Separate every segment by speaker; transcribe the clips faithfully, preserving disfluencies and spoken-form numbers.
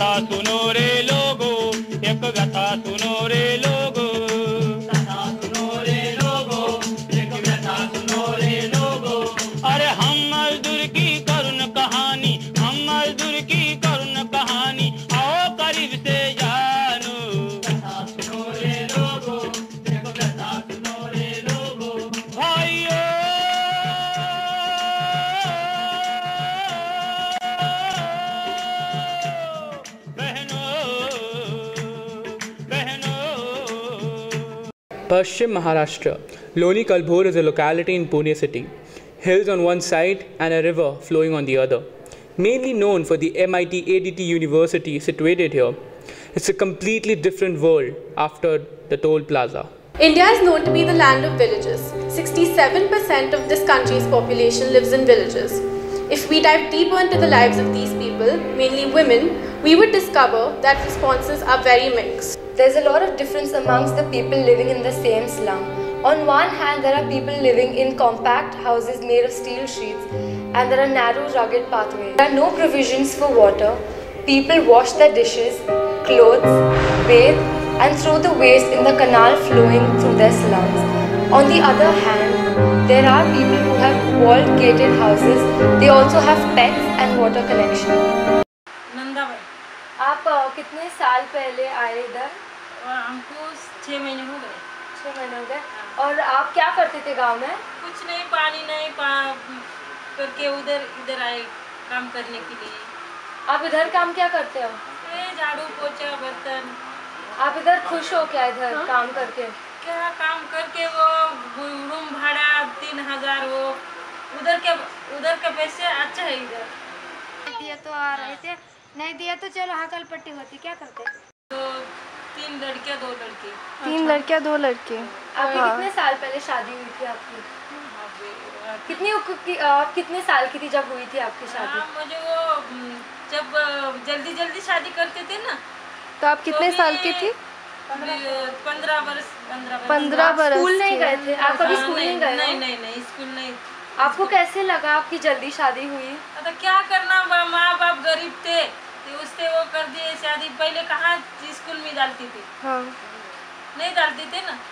Speaker 1: व्यथा सुनो रे लोगो, एक व्यथा सुनो रे लोगो, कथा सुनो रे लोगो, एक व्यथा सुनो रे लोगो। अरे हम मजदूर की करुण कहानी, हम मजदूर की करुण कहानी, आओ करीब से जानो, कथा सुनो रे लोगो, एक व्यथा सुनो रे लोगो। भाइयों
Speaker 2: Pashchim Maharashtra. Loni Kalbhor is a locality in Pune city. Hills on one side and a river flowing on the other. Mainly known for the M I T A D T University situated here. It's a completely different world after the toll plaza.
Speaker 3: India is known to be the land of villages. sixty-seven percent of this country's population lives in villages. If we dive deeper into the lives of these people, mainly women, we would discover that responses are very mixed.
Speaker 4: There's a lot of difference amongst the people living in the same slum. On one hand, there are people living in compact houses made of steel sheets, and there are narrow, rugged pathways. There are no provisions for water. People wash their dishes, clothes, bathe, and throw the waste in the canal flowing through their slums. On the other hand, there are people who have walled gated houses. They also have pets and water connection.
Speaker 5: आप कितने साल पहले आए इधर?
Speaker 6: हमको छः महीने हो गए।
Speaker 5: छः महीने हो गए। और आप क्या करते थे गांव में?
Speaker 6: कुछ नहीं, पानी नहीं पा करके उधर इधर आए काम करने के लिए।
Speaker 5: आप इधर काम क्या करते हो?
Speaker 6: झाड़ू पोछा बर्तन।
Speaker 5: आप इधर खुश हो क्या इधर हाँ? काम करके?
Speaker 6: क्या काम करके वो रूम भाड़ा तीन हजार वो उधर के उधर के पैसे अच्छा है। इधर
Speaker 7: दिया तो आ रहे थे, नहीं दिया तो चलो हकल पट्टी होती। क्या करते?
Speaker 6: तो तीन लड़कियां दो लड़के।
Speaker 5: तीन लड़कियां दो लड़के। आपकी हाँ। कितने साल पहले शादी हुई थी आपकी? कितनी आप कितने साल की थी जब हुई थी आपकी शादी?
Speaker 6: हाँ, मुझे वो जब जल्दी जल्दी शादी करते थे ना।
Speaker 5: तो आप कितने तो साल की थी?
Speaker 6: पंद्रह वर्ष।
Speaker 5: पंद्रह वर्ष। स्कूल नहीं गए थे आप? कभी स्कूल नहीं गए?
Speaker 6: नहीं नहीं नहीं स्कूल नहीं।
Speaker 5: आपको कैसे लगा आपकी जल्दी शादी हुई?
Speaker 6: तो क्या करना, माँ बाप गरीब थे तो उससे वो कर दिए शादी। पहले कहाँ स्कूल में डालती थी हाँ। नहीं डालती थे ना।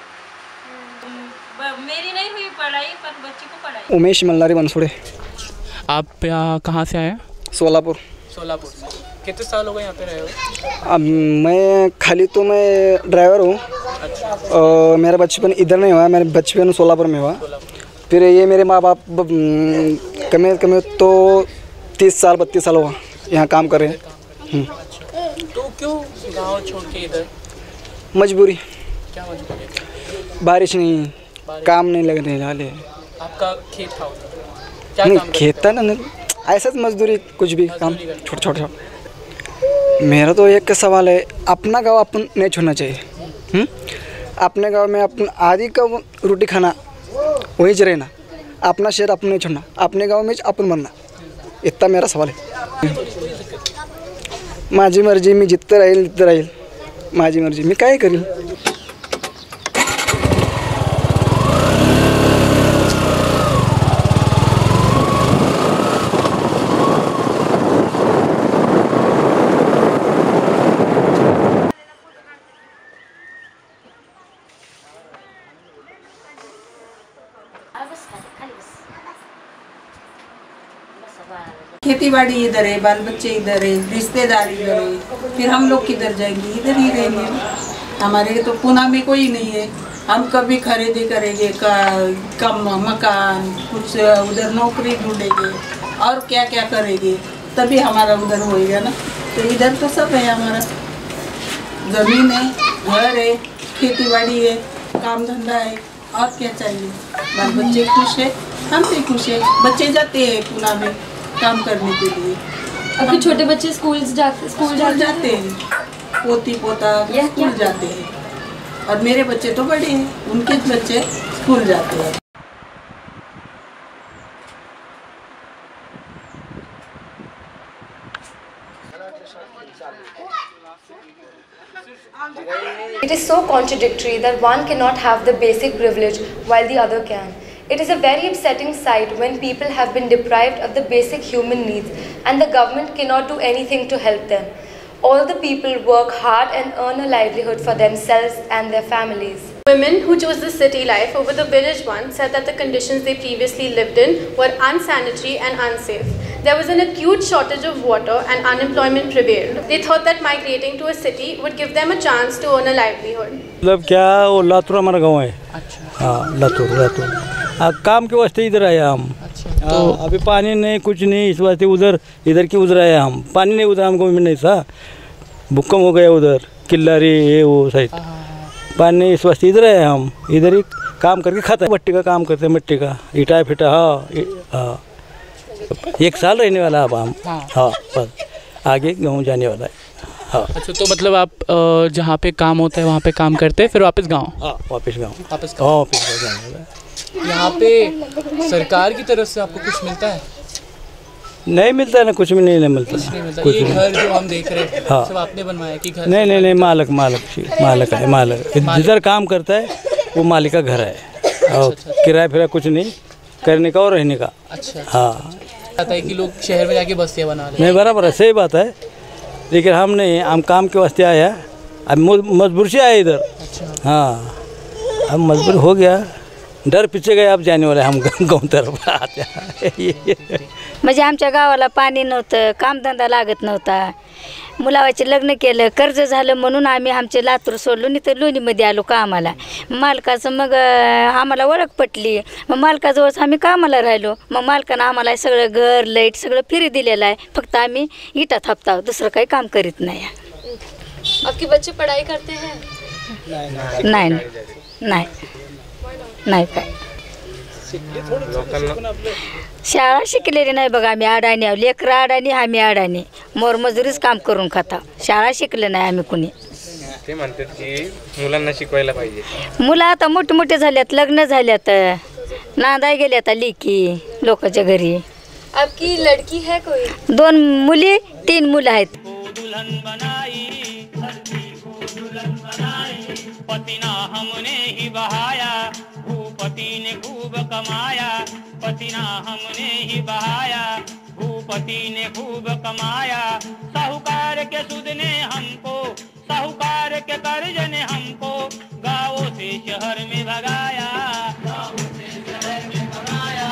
Speaker 6: मेरी नहीं हुई पढ़ाई पर बच्ची को पढ़ाई।
Speaker 8: उमेश मल्लारी बनसुड़े।
Speaker 2: आप यहाँ कहाँ से आए?
Speaker 8: सोलापुर।
Speaker 2: सोलापुर से कितने साल हो गए यहाँ पे रहे हो?
Speaker 8: अब मैं खाली तो मैं ड्राइवर हूँ। अच्छा। और मेरा बचपन इधर नहीं हुआ, मेरा बचपन सोलापुर में हुआ। फिर ये मेरे माँ बाप कम कम तो तीस साल बत्तीस साल हुआ यहाँ काम कर रहे हैं।
Speaker 2: तो क्यों गांव छोड़ के इधर?
Speaker 8: मजबूरी।
Speaker 2: क्या मजबूरी?
Speaker 8: बारिश नहीं, बारिश। काम नहीं लगने वाले।
Speaker 2: आपका खेत था उधर? क्या
Speaker 8: नहीं
Speaker 2: काम
Speaker 8: खेत था ना, ऐसा मजदूरी कुछ भी काम छोटा छोटा। मेरा तो एक सवाल है, अपना गाँव अपन नहीं छोड़ना चाहिए। अपने गाँव में अपन आदि का रोटी खाना वहीं से रहना, अपना शहर अपन नहीं छोड़ना, अपने गांव में अपन बनना, इतना मेरा सवाल है। माझी मर्जी, मी जितने राहील तितने राहील, माझी मर्जी, मी काय करील।
Speaker 9: खेती बाड़ी इधर है, बाल बच्चे इधर है, रिश्तेदार इधर है, फिर हम लोग किधर जाएंगे? इधर ही रहेंगे। हमारे तो पुणे में कोई नहीं है, हम कभी खरीदी करेंगे का कम मकान, कुछ उधर नौकरी ढूंढेंगे और क्या क्या करेंगे, तभी हमारा उधर होएगा ना। तो इधर तो सब है, हमारा ज़मीन है, घर है, खेती बाड़ी है, काम धंधा है, और क्या चाहिए। बाल बच्चे खुश है, हम भी खुश है। बच्चे जाते हैं पुणे में काम करने के लिए।
Speaker 5: अभी छोटे बच्चे स्कूल जाते स्कूल
Speaker 9: जाते, जाते हैं, पोती पोता स्कूल जाते हैं, और मेरे बच्चे तो बड़े हैं, उनके बच्चे स्कूल जाते हैं।
Speaker 4: It is so contradictory that one cannot have the basic privilege while the other can. It is a very upsetting sight when people have been deprived of the basic human needs and the government cannot do anything to help them. All the people work hard and earn a livelihood for themselves and their families.
Speaker 3: Women who chose the city life over the village one said that the conditions they previously lived in were unsanitary and unsafe. There was an acute shortage of water and unemployment prevailed. They thought that migrating to a city would give them a chance to earn a livelihood.
Speaker 10: मतलब क्या वो लातूर हमारा गाँव है। अच्छा। हाँ लातूर लातूर। अब काम के वास्ते इधर आए हम। अच्छा। तो अभी पानी नहीं कुछ नहीं इस वास्ते उधर इधर की उधर आए हम। पानी नहीं उधर हमको नहीं था। भूकंप हो गया उधर किल्लारी ये वो साइड। पानी इस वास्ते इधर आए हम। इधर ही काम करके खाता है। मिट्टी का काम करते हैं मिट्टी का ईटा फिटा हाँ हाँ एक साल रहने वाला अब हम हाँ बस आगे गाँव जाने वाला है हाँ।
Speaker 2: अच्छा तो मतलब आप जहाँ पे काम होता है वहाँ पे काम करते हैं फिर वापस गाँव?
Speaker 10: हाँ वापस गाँव
Speaker 2: वापस
Speaker 10: हाँ वापस गाँव जाने वाला है।
Speaker 2: यहाँ पे सरकार की तरफ से आपको कुछ मिलता है?
Speaker 10: नहीं मिलता है ना कुछ भी नहीं, नहीं मिलता
Speaker 2: कुछ नहीं मिलता। ये घर जो हम देख रहे हैं हाँ सब आपने बनवाया कि घर?
Speaker 10: नहीं नहीं नहीं मालिक मालिक मालिक है मालिक जिधर काम करता है वो मालिक का घर है और किराया फिरा कुछ नहीं करने का और रहने का।
Speaker 2: अच्छा
Speaker 10: हाँ
Speaker 2: आता है कि लोग शहर में जाके बस्तियाँ बना रहे हैं।
Speaker 10: नहीं बराबर है सही बात है लेकिन हम नहीं हम काम के वास्ते आया अब मजबूर से आए इधर। अच्छा हाँ अब मजबूर हो गया डर पीछे गए अब जाने वाले हम गाँव तरफ आते
Speaker 11: म्हणजे आमच्या गावाला पाणी नव्हतं कामधंदा लागत नव्हता मुलावाचे लग्न केलं कर्ज झालं म्हणून आम्ही आमचे लातूर सोडलो नाही तर लोणीमध्ये आलो कामाला मालकाचं मग आम्हाला ओळख पटली मग मालकाजवळच आम्ही कामाला राहिलो मग मालकानं आम्हाला सगळं घर लाईट सगळं फ्री दिलेलं आहे फक्त आम्ही इटा थापता दुसरं काही काम करीत नाही।
Speaker 5: आपके बच्चे पढ़ाई करते हैं?
Speaker 11: नाही नाही नाही काय शाळा शिकलेली नाही बघा आम्ही अडाणी आहो लेकरं अडाणी आम्ही अडाणी मोरमजुरीच काम करून खाता शाळा शिकले नाही आम्ही कुणी।
Speaker 12: ते म्हणतात की मुलांना शिकवायला पाहिजे
Speaker 11: मुलं आता मोठे मोठे झाल्यात लग्न झाल्यात नांदाय गेले आता लेकी लोकांच्या घरी।
Speaker 5: आपकी लड़की है कोई?
Speaker 11: दोन मुली तीन मुलं आहेत।
Speaker 1: पतिना हमने ही बहाया भूपति ने खूब कमाया पतिना हमने ही बहाया भूपति ने खूब कमाया साहूकार के सुद ने हमको साहूकार के कर्ज ने हमको गाँव से शहर में भगाया गाँव से शहर में भगाया।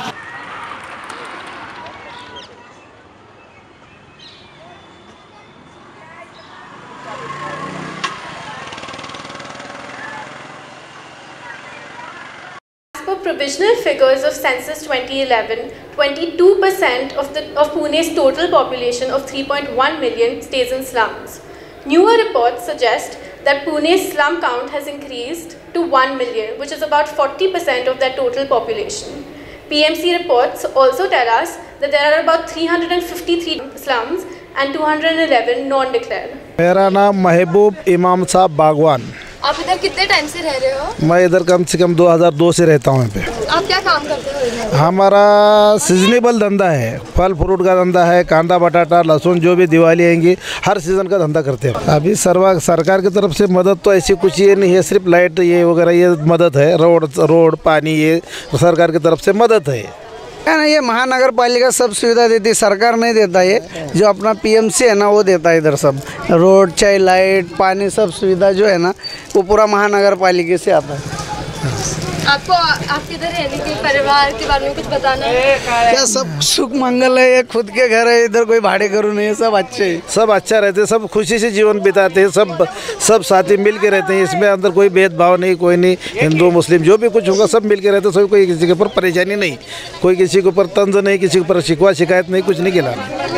Speaker 3: For provisional figures of census twenty eleven, twenty-two percent of the of Pune's total population of three point one million stays in slums. Newer reports suggest that Pune's slum count has increased to one million, which is about forty percent of their total population. P M C reports also tell us that there are about three hundred fifty-three slums and two hundred eleven non-declared.
Speaker 13: मेरा नाम महबूब इमाम साहब बागवान।
Speaker 5: आप इधर कितने time से रह रहे हो?
Speaker 13: मैं इधर कम से कम दो हज़ार दो से रहता हूँ यहाँ पे।
Speaker 5: आप क्या काम करते हो इधर?
Speaker 13: हमारा सीजनेबल धंधा है फल फ्रूट का धंधा है कांदा बटाटा लहसुन जो भी दिवाली आएंगी हर सीज़न का धंधा करते हैं। अभी सर्वा सरकार की तरफ से मदद तो ऐसी कुछ ये नहीं है सिर्फ लाइट ये वगैरह ये मदद है रोड रोड पानी ये सरकार की तरफ से मदद है
Speaker 8: ना ये महानगर पालिका सब सुविधा देती सरकार नहीं देता ये जो अपना पीएमसी है ना वो देता है इधर सब रोड चाहे लाइट पानी सब सुविधा जो है ना वो पूरा महानगर पालिका से आता है।
Speaker 5: आपको आपके इधर रहने के परिवार के बारे में कुछ बताना है?
Speaker 8: क्या सब सुख मंगल है ये खुद के घर है इधर कोई भाड़े करू नहीं है सब अच्छे
Speaker 13: सब अच्छा रहते सब खुशी से जीवन बिताते हैं सब सब साथी मिल के रहते हैं इसमें अंदर कोई भेदभाव नहीं कोई नहीं हिंदू मुस्लिम जो भी कुछ होगा सब मिल के रहते सब कोई किसी के ऊपर परेशानी नहीं कोई किसी के ऊपर तंज नहीं किसी के ऊपर शिकवा शिकायत नहीं कुछ नहीं खिलाना।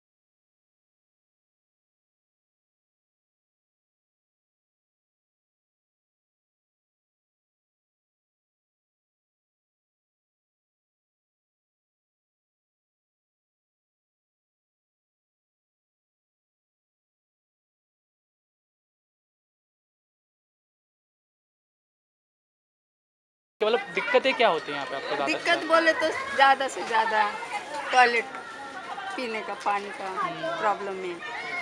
Speaker 2: मतलब दिक्कतें क्या होती हैं यहाँ पे आपको?
Speaker 9: दिक्कत बोले तो ज़्यादा से ज़्यादा टॉयलेट पीने का पानी का प्रॉब्लम है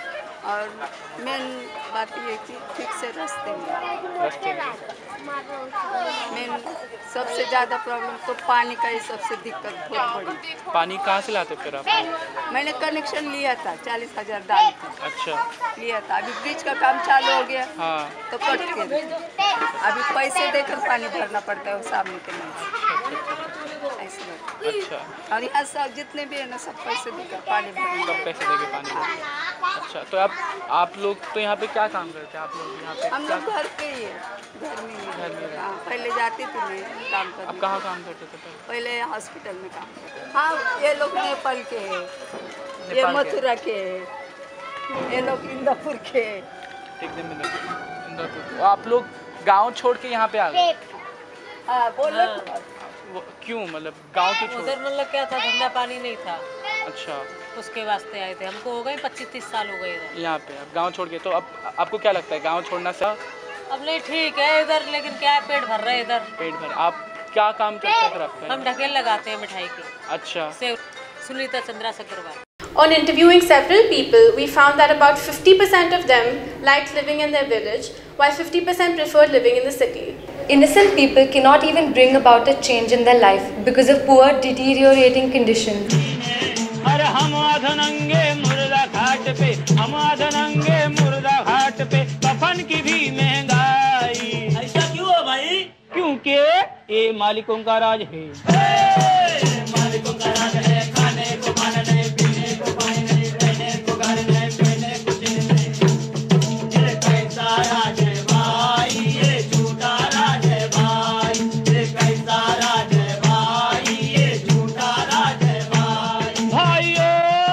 Speaker 9: और मेन बात ये कि ठीक से रास्ते में
Speaker 2: रास्ते
Speaker 9: मेन सबसे ज़्यादा प्रॉब्लम तो पानी का ही सबसे दिक्कत बहुत बड़ी।
Speaker 2: पानी कहाँ से लाते फिर आप?
Speaker 9: मैंने कनेक्शन लिया था, चालीस हजार डाल के
Speaker 2: अच्छा
Speaker 9: लिया था। अभी ब्रिज का काम चालू हो गया
Speaker 2: हाँ
Speaker 9: तो कट के अभी पैसे देकर पानी भरना पड़ता है वो सामने के नहीं ऐसे।
Speaker 2: अच्छा
Speaker 9: और यहाँ सब जितने भी है ना सब पैसे देकर पानी भरना,
Speaker 2: सब पैसे देके पानी भरना। अच्छा तो आप आप लोग तो यहाँ पे क्या काम करते हैं आप लोग यहाँ पे?
Speaker 9: हम लोग घर पे ही है, घर में ही
Speaker 2: घर में
Speaker 9: हाँ, पहले जाती थी मैं काम करने।
Speaker 2: आप कहाँ काम करते थे पहले?
Speaker 9: पहले हॉस्पिटल में काम करते। हाँ ये लोग नेपाल के हैं, ये मथुरा के हैं, ये लोग इंदौर के हैं।
Speaker 2: एकदम इंदौर। आप लोग गांव छोड़ के यहाँ पे आ गए?
Speaker 9: हाँ बोलो
Speaker 2: क्यों, मतलब गांव क्यों छोड़?
Speaker 6: उधर मतलब क्या था, धंधा पानी नहीं था।
Speaker 2: अच्छा
Speaker 6: उसके वास्ते आए थे। हमको हो गए पच्चीस तीस साल हो गए इधर
Speaker 2: यहाँ पे। अब गांव छोड़ के तो अब आपको क्या लगता है गांव छोड़ना सा?
Speaker 6: अब नहीं ठीक है इधर, लेकिन क्या है पेट भर रहा है इधर।
Speaker 2: पेट भर। आप क्या काम करते हैं फिर आप?
Speaker 6: हम ढकेल लगाते हैं मिठाई की।
Speaker 2: अच्छा।
Speaker 6: से Sunita Chandra सग्रवाल।
Speaker 3: On interviewing several people, we found that about fifty percent of them liked living in their village, while fifty percent preferred living in the city.
Speaker 4: Innocent people cannot even bring about a change in their life because of poor, deteriorating conditions.
Speaker 1: अरे हम आधनंगे मुर्दा घाट पे, हम आधनंगे मुर्दा घाट पे, कफन की भी महंगाई। ऐसा क्यों है भाई? क्योंकि ये मालिकों का राज है। मालिकों का राज है, खाने को खाना नहीं, पीने को पानी नहीं, रहने को घर नहीं, पहने को चीज नहीं। ये कैसा राज है भाई, ये झूठा राज है भाई, ये कैसा राज है भाई, ये झूठा राज है भाई। भाइयों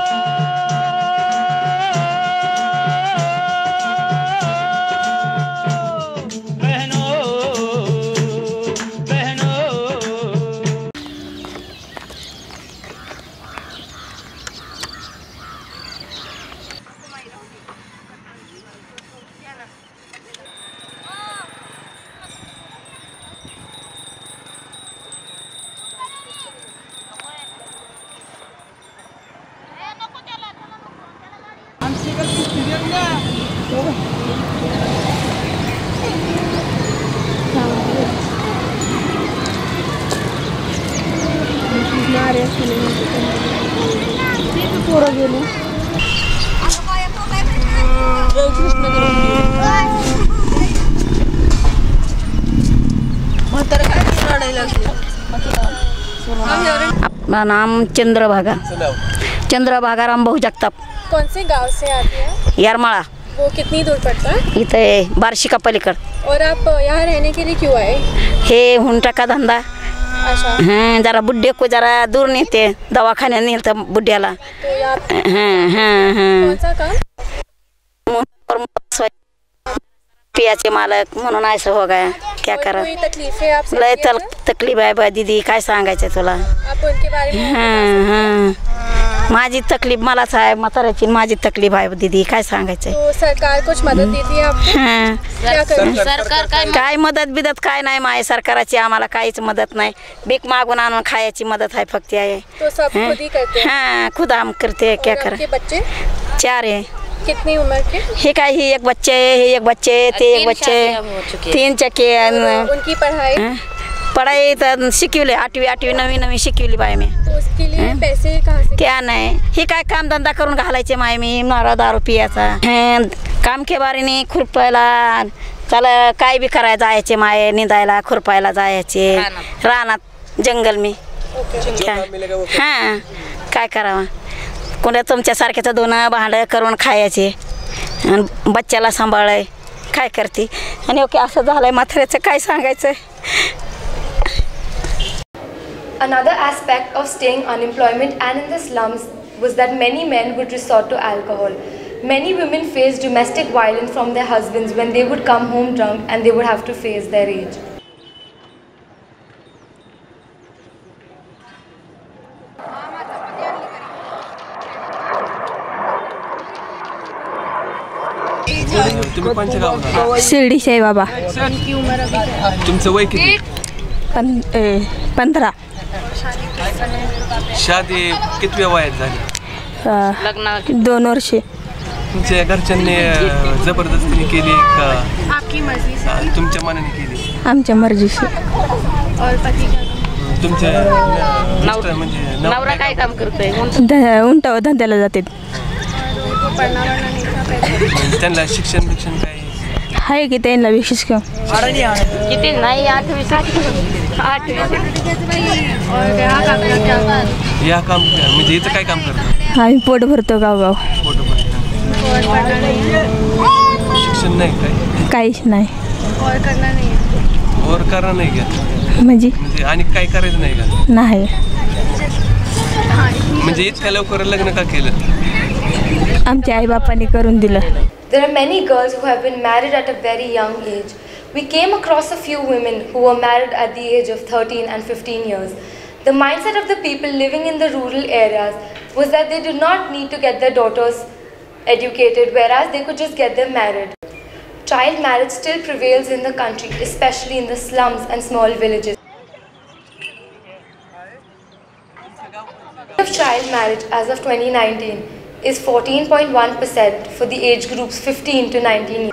Speaker 1: बहनों बहनों।
Speaker 11: अपना नाम चंद्रभागा चंद्रभागा राम भाऊ जगताप।
Speaker 3: कौन से गांव से आती है?
Speaker 11: यारमाळा।
Speaker 3: वो कितनी दूर पड़ता है?
Speaker 11: इथे बार्शी का पलीकड।
Speaker 3: और आप यहाँ रहने के लिए क्यों आए?
Speaker 11: हे हुंडा का धंदा।
Speaker 3: अच्छा।
Speaker 11: हाँ जरा बुढ़े को जरा दूर नेते दवाखाने नेते बुढ़्याला।
Speaker 3: तो यहाँ
Speaker 11: हाँ हाँ हाँ
Speaker 3: कौन सा काम?
Speaker 11: पियाचे मालक म्हणून ऐसा हो गया, क्या करा।
Speaker 3: कोई तकलीफ है आप?
Speaker 11: लय तल तकलीफ आहे बा दीदी, काय सांगायचं तुला।
Speaker 3: आप उनके बारे में
Speaker 11: हाँ हाँ माझी तकलीफ मलाच आहे, म्हाताऱ्याची माझी तकलीफ आहे दीदी, काय सांगायचं।
Speaker 3: तो सरकार कुछ मदद देती है आपको?
Speaker 11: हाँ
Speaker 3: क्या करें?
Speaker 11: सरकार काय काय मदत बिदत काय नाही माय सरकाराची, आम्हाला काहीच मदत नाही। भीक मागून आणून खायची मदत आहे फक्त आहे।
Speaker 3: तो सब खुद ही करते हैं?
Speaker 11: हाँ खुद हम करते हैं, क्या करें।
Speaker 3: आपके बच्चे
Speaker 11: चार है।
Speaker 3: कितनी उम्र के?
Speaker 11: हे काय ही एक बच्चे है, हे एक बच्चे, ते एक बच्चे, तीन चक्के।
Speaker 3: उनकी पढ़ाई
Speaker 11: पढ़ाई तो शिकवली, आठवी आठवी नवी नवी शिकवली बाय मी।
Speaker 3: तो उसके लिए पैसे कहाँ से?
Speaker 11: क्या नाही, हे काय काम धंदा करून घालायचे माय मी, मारा दारू पियाचा। काम के बारे नाही, खुरपायला त्याला काय बी करायला जायचे माय, निंदायला खुरपायला जायचे रानात जंगल मी। हां काय करावं, कोणा तुमच्यासारख्याचं दोन भांडं करून खायचे, बच्चाला सांभाळाय काय करते। आणि ओके असं झालंय म्हाताऱ्याचं, काय सांगायचं।
Speaker 4: Another aspect of staying unemployment and in the slums was that many men would resort to alcohol. Many women faced domestic violence from their husbands when they would come home drunk and they would have to face their age.
Speaker 12: तुम्ही कोणच्या गावाला?
Speaker 14: शिर्डी से बाबा।
Speaker 12: तुमचं वय किती?
Speaker 14: पं पंधरा।
Speaker 12: शादी कितव्या वयात झाली?
Speaker 14: लग्न दोन वर्षे।
Speaker 15: तुमच्या घरच्यांनी जबरदस्तीने केली का
Speaker 5: आपकी मर्जी से?
Speaker 15: तुमच्या मनाने केली?
Speaker 14: आमच्या मर्जीशी.
Speaker 5: और पति क्या काम?
Speaker 15: तुमचे मिस्टर म्हणजे
Speaker 5: नवरा काय काम करतोय?
Speaker 14: उंट धंद्याला जातात.
Speaker 5: पढ़ना वढ़ना नहीं था पहले?
Speaker 15: त्यांना शिक्षण शिक्षण काय
Speaker 14: आहे की त्यांना विशेष किंवा
Speaker 5: किती नाही आठवी आठवी और यहाँ काम क्या काम?
Speaker 15: या काम म्हणजे इथं काय काम करतात?
Speaker 14: आम्ही पोट भरतो गावगाव.
Speaker 15: पोट भरतो.
Speaker 5: और पढ़ना नहीं है?
Speaker 15: शिक्षण नाही काय?
Speaker 14: काहीच नाही.
Speaker 5: और करना नहीं है?
Speaker 15: और करा नाही का?
Speaker 14: म्हणजे
Speaker 15: म्हणजे आणि काय करायचं नाही का?
Speaker 14: नाही.
Speaker 15: म्हणजे इतक्या लवकर लग्न का केलं?
Speaker 14: आमच्या आई बापांनी करून दिलं.
Speaker 4: There are many girls who have been married at a very young age. We came across a few women who were married at the age of thirteen and fifteen years. The mindset of the people living in the rural areas was that they did not need to get their daughters educated, whereas they could just get them married. Child marriage still prevails in the country, especially in the slums and small villages. The child marriage as of twenty nineteen is fourteen point one percent for the age groups fifteen to nineteen.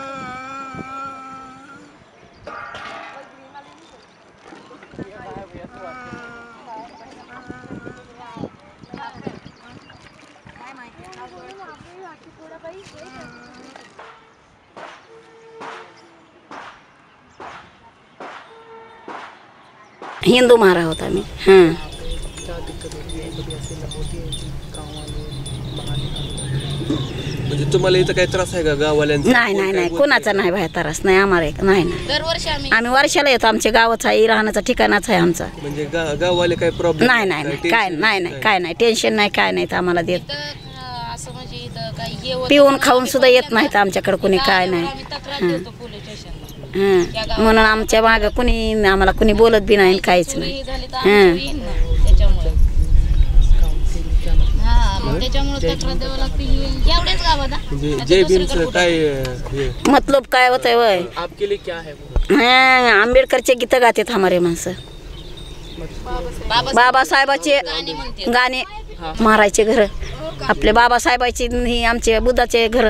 Speaker 11: Hindu मारा होता मी. हां
Speaker 15: म्हणजे तुम्हाला इथं काही त्रास आहे का गाववाल्यांचा?
Speaker 11: नाही नाही नाही कोणाचा नाही बाहेर त्रास नाही आम्हाला. नाही नाही
Speaker 5: दरवर्षी आम्ही
Speaker 11: आम्ही वर्षाला येतो. आमच्या गावाचा आहे राहण्याचा ठिकाणाच आहे आमचा.
Speaker 15: म्हणजे गाववाले काही प्रॉब्लेम
Speaker 11: नाही नाही नाही काय नाही नाही काय नाही टेन्शन नाही काय नाही तर आम्हाला देत.
Speaker 5: असं म्हणजे इथं काही हे
Speaker 11: पिऊन खाऊन सुद्धा येत नाहीत आमच्याकडे कुणी काय नाही. हां हां म्हणून आमच्या मागं कुणी आम्हाला कुणी बोलत बी नाही काहीच नाही. हां
Speaker 5: त्याच्यामुळे तक्रार द्यावं लागते एवढेच गावात.
Speaker 15: म्हणजे जय भीमचं काय
Speaker 11: मतलब काय होत आहे वय?
Speaker 2: आपके लिए क्या है?
Speaker 11: हां आंबेडकरचे गीतं गातात हमारे माणसं. बाबासाहेबाचे गाणे मारायचे घर आपले बाबासाहेबाची ही आमचे बुद्धाचे घर.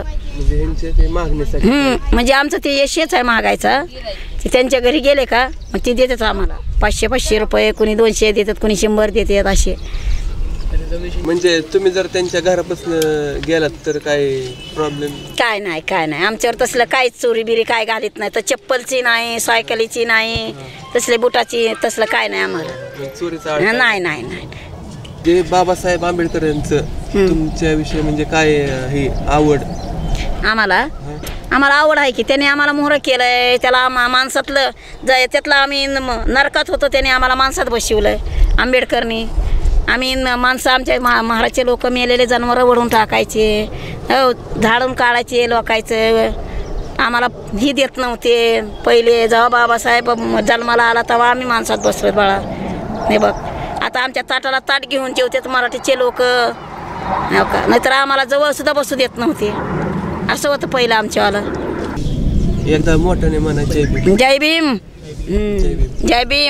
Speaker 11: म्हणजे आमचं ते यशच आहे मागायचा. ते त्यांच्या घरी गेले का मग ते देतात आम्हाला पाचशे पाचशे रुपये कुणी दोनशे देतात कुणी शंभर देतात असे.
Speaker 15: म्हणजे तुम्ही जर त्यांच्या घरापासून गेलात तर काय प्रॉब्लेम?
Speaker 11: काय नाही काय नाही आमच्यावर तसलं काहीच चोरी बिरी काय घालीत नाही. तर चप्पलची नाही सायकलीची नाही तसले बुटाची तसलं काय नाही आम्हाला.
Speaker 15: चोरीचा
Speaker 11: नाही नाही नाही.
Speaker 15: जे बाबासाहेब आंबेडकर यांचं तुमच्याविषयी म्हणजे काय हे आवड?
Speaker 11: आम्हाला आम्हाला आवड आहे की त्याने आम्हाला मोहरं केलंय. त्याला माणसातलं जाय त्यातलं आम्ही नरकात होतो त्याने आम्हाला माणसात बसवलंय आंबेडकरनी. आम्ही माणसं आमच्या महा महाराष्ट्राचे लोक मेलेले जनावरं वळून टाकायचे हो झाडून काढायचे लोकायचं. आम्हाला ही देत नव्हते पहिले. जेव्हा बाबासाहेब जन्माला आला तेव्हा आम्ही माणसात बसलो बाळा. नाही बघ आता आमच्या ताटाला ताट घेऊन जेवतात मराठीचे लोक हो का. नाहीतर आम्हाला जवळसुद्धा बसू देत नव्हते. असं होतं पहिलं आमच्यावालं.
Speaker 15: एकदा मोठ्याने म्हणा जय भीम.
Speaker 11: जय भीम जय Bhim.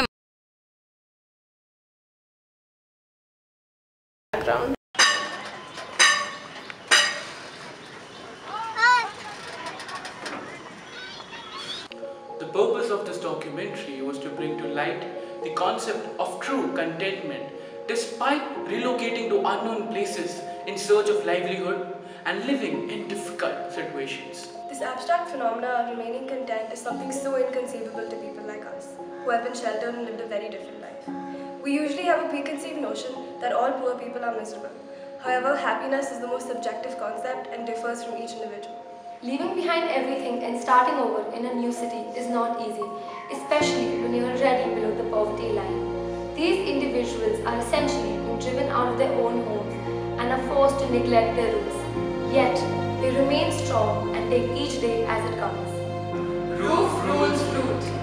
Speaker 2: The purpose of this documentary was to bring to light the concept of true contentment despite relocating to unknown places in search of livelihood and living in difficult situations.
Speaker 16: This abstract phenomena of remaining content is something so inconceivable to people like us, who have been sheltered and lived a very different life. We usually have a preconceived notion that all poor people are miserable. However, happiness is the most subjective concept and differs from each individual.
Speaker 4: Leaving behind everything and starting over in a new city is not easy, especially when you are already below the poverty line. These individuals are essentially being driven out of their own homes and are forced to neglect their roots. Yet, they remain strong and take each day as it comes.
Speaker 2: Roof rules fruit.